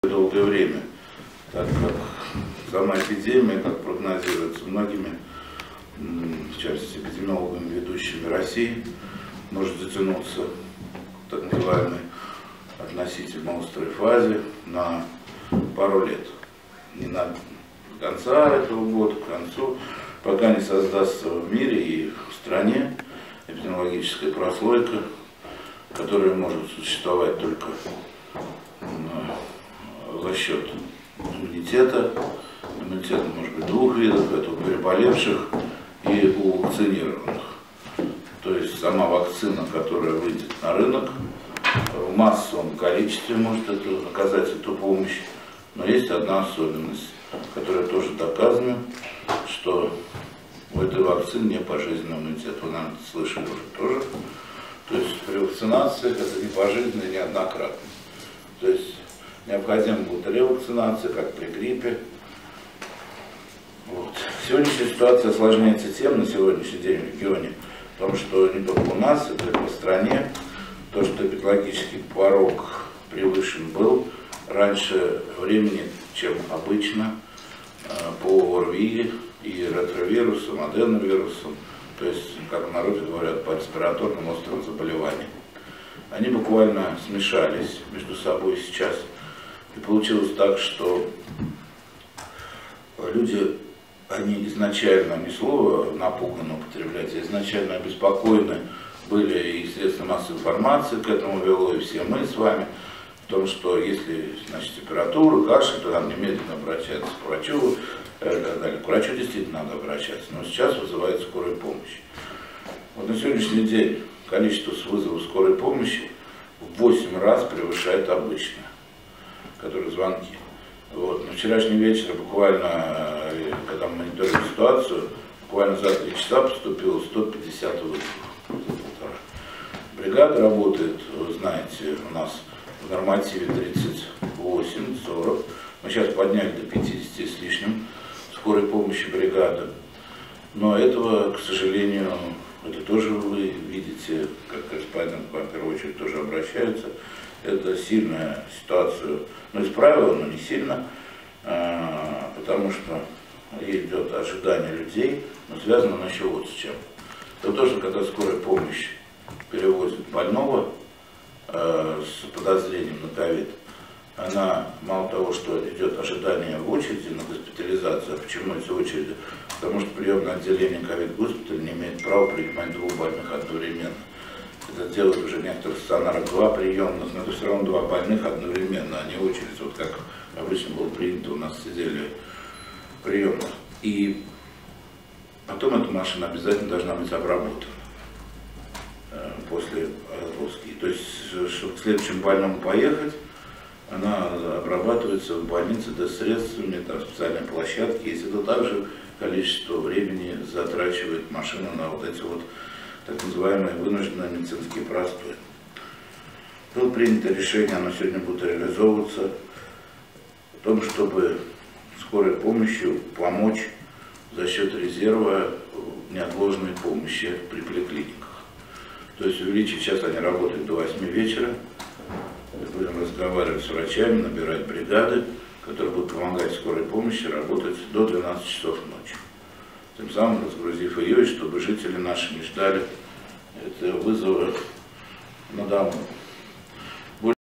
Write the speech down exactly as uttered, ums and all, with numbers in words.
долгое время, так как сама эпидемия, как прогнозируется многими, в частности эпидемиологами, ведущими России, может затянуться в так называемой относительно острой фазе на пару лет. Не на конца этого года, к концу, пока не создастся в мире и в стране эпидемиологическая прослойка, которая может существовать только за счет иммунитета. Иммунитет может быть двух видов: это у переболевших и у вакцинированных. То есть сама вакцина, которая выйдет на рынок, в массовом количестве может это, оказать эту помощь. Но есть одна особенность, которая тоже доказана, что у этой вакцины не пожизненный иммунитет. Вы, наверное, слышали уже тоже. То есть при вакцинации это не пожизненно, неоднократно. То есть необходима будет ревакцинация, как при гриппе. Вот. Сегодняшняя ситуация осложняется тем на сегодняшний день в регионе, потому что не только у нас, это и по стране, то, что эпидемиологический порог превышен был раньше времени, чем обычно, по ОРВИ и ретровирусам, аденовирусам, то есть, как в народе говорят, по респираторным острым заболеваниям. Они буквально смешались между собой сейчас, и получилось так, что люди, они изначально, не слово напуганно употреблять, а изначально обеспокоены были, и средства массовой информации к этому вело, и все мы с вами, в том, что если, значит, температура, кашель, то надо немедленно обращаться к врачу, и так далее. К врачу действительно надо обращаться, но сейчас вызывает скорую помощь. Вот на сегодняшний день количество вызовов скорой помощи в восемь раз превышает обычное, которые звонки. Вот. На вчерашний вечер, буквально, когда мы мониторили ситуацию, буквально за три часа поступило сто пятьдесят вызовов. Бригада работает, вы знаете, у нас в нормативе тридцать восемь сорок. Мы сейчас подняли до пятидесяти с лишним скорой помощи бригады. Но этого, к сожалению, это тоже вы видите, как корреспондент к вам в первую очередь тоже обращаются. Это сильная ситуацию, ну, исправила, но не сильно, потому что идет ожидание людей, но связано оно еще вот с чем. Это тоже, когда скорая помощь перевозит больного э, с подозрением на ковид, она мало того, что идет ожидание в очереди на госпитализацию. А почему эти очереди? Потому что приемное отделение ковид-госпиталя не имеет права принимать двух больных одновременно. Это делают уже некоторые стационары, два приемных, но это все равно два больных одновременно, а не очередь, вот как обычно было принято, у нас сидели приемных. И потом эта машина обязательно должна быть обработана после отгрузки. То есть, чтобы к следующему больному поехать, она обрабатывается в больнице ДЭС-средствами, там специальные площадки. Если это также количество времени затрачивает машина на вот эти вот так называемые вынужденные медицинские простои. Было принято решение, оно сегодня будет реализовываться, в том, чтобы скорой помощью помочь за счет резерва неотложной помощи при поликлиниках. То есть увеличить, сейчас они работают до восьми вечера, будем разговаривать с врачами, набирать бригады, которые будут помогать скорой помощи работать до двенадцати часов ночи. Тем самым разгрузив ее, и чтобы жители наши не ждали это вызова на дому.